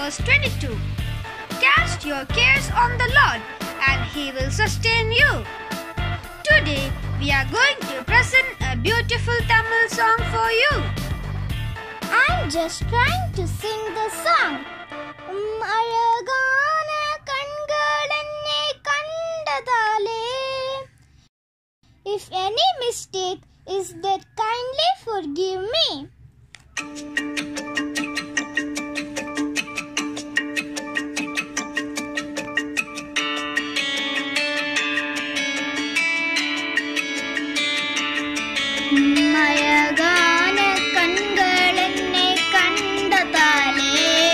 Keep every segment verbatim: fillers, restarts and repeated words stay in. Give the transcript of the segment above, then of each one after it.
verse twenty-two. Cast your cares on the Lord, and He will sustain you. Today, we are going to present a beautiful Tamil song for you. I'm just trying to sing the song. அழகான கண்கள் என்னை கண்டதாலே. If any mistake is that, kindly forgive me. அழகான கண்கள் என்னை கண்டதாலே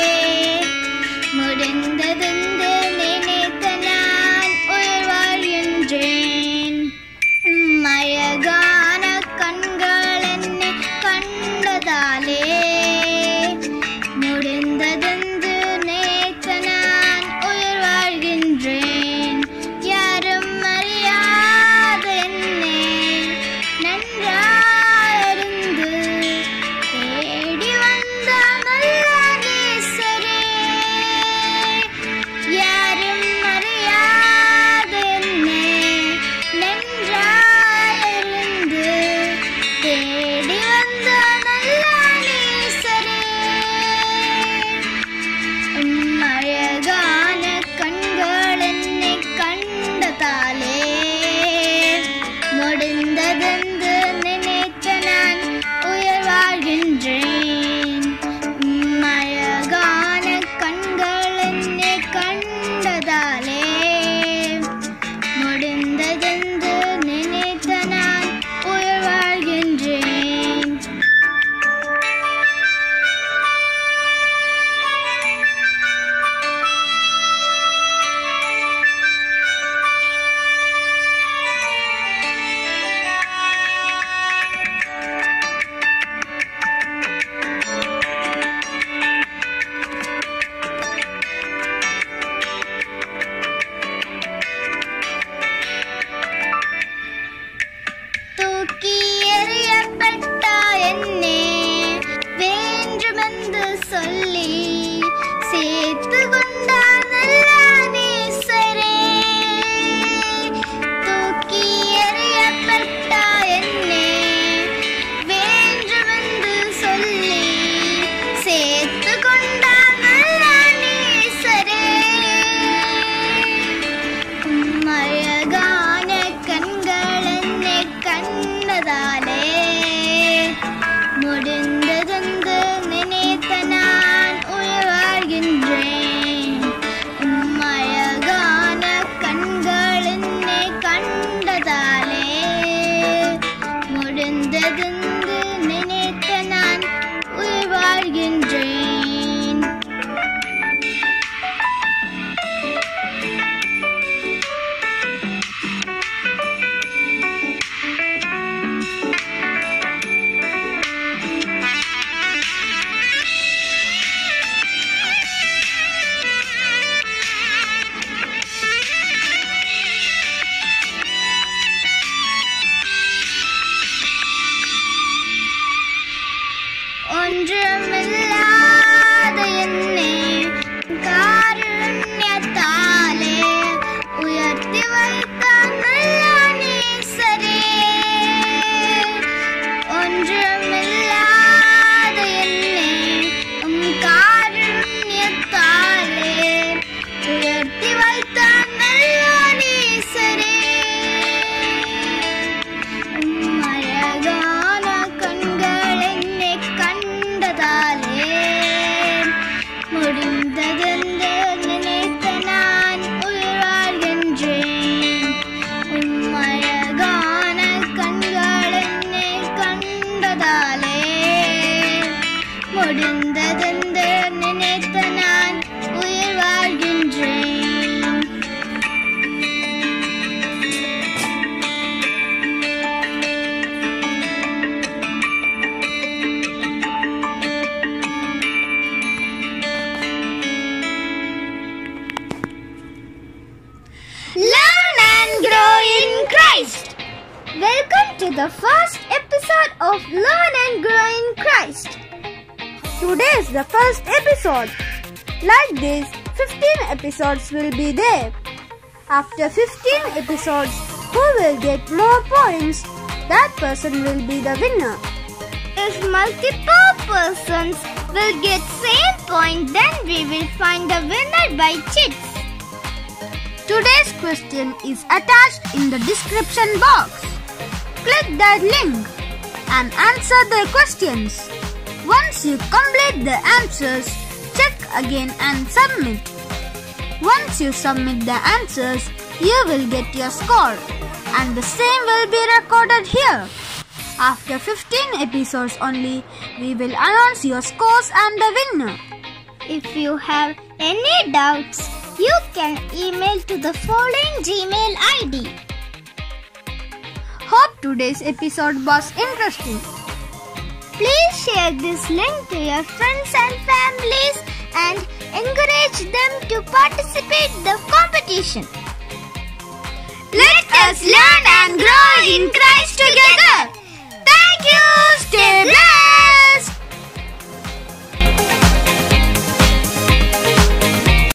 முடிந்ததென்று நினைத்த நான் உயிர் வாழ்கின்றேன். அழகான கண்கள் என்னை கண்டதாலே முடிந்ததென்று நினைத்த நான் உயிர் வாழ்கின்றேன். யாரும் அறியாத என்னை நன்றாயிருந்து தேடி வந்த நல்ல நேசரே. யாரும் அறியாத என்னை நன்றாயிருந்து தேடி வந்த நல்ல நேசரே. அழகான கண்கள் என்னை கண்டதாலே முடிந்ததென்று நினைத்த நான் உயிர் வாழ்கின்றேன். அழகான கண்கள் என்னை கண்டதாலே முடிந்ததென்று நினைத்த நான் உயிர் வாழ்கின்றேன். தூக்கி எறியப்பட்ட என்னை வேண்டுமென்று சொல்லி சேர்த்து கொண்டார் நல்ல நேசரே. தூக்கி எறியப்பட்ட என்னை வேண்டுமென்று சொல்லி சேர்த்து கொண்டார் நல்ல நேசரே. அழகான கண்கள் என்னை கண்டதாலே முடிந்ததென்று நினைத்த நான் உயிர் வாழ்கின்றேன். அழகான கண்கள் என்னை கண்டதாலே முடிந்ததென்று நினைத்த நான் உயிர் வாழ்கின்றேன். ஒன்றுமில்லாத என்னை காருண்யத்தாலே உயர்த்தி வைத்த நல்ல நேசரே. ஒன்றுமில்லாத என்னை காருண்யத்தாலே உயர்த்தி வைத்த நல்ல நேசரே. அழகான கண்கள் என்னை கண்டதாலே முடிந்ததென்று நினைத்த நான் உயிர் வாழ்கின்றேன். அழகான கண்கள் என்னை கண்டதாலே முடிந்ததென்று நினைத்த நான் உயிர் வாழ்கின்றேன். Learn and grow in Christ. Welcome to the first episode of Learn and Grow in Christ. Today is the first episode. Like this, fifteen episodes will be there. After fifteen episodes, who will get more points? That person will be the winner. If multiple persons will get same point, then we will find the winner by chits. Today's question is attached in the description box. Click that link and answer the questions. Once you complete the answers, check again and submit. Once you submit the answers, you will get your score and the same will be recorded here. After fifteen episodes only, we will announce your scores and the winner. If you have any doubts, you can email to the following Gmail I D. Hope today's episode was interesting. Please share this link to your friends and families and encourage them to participate in the competition. Let us learn and grow in Christ together. Thank you. Stay blessed.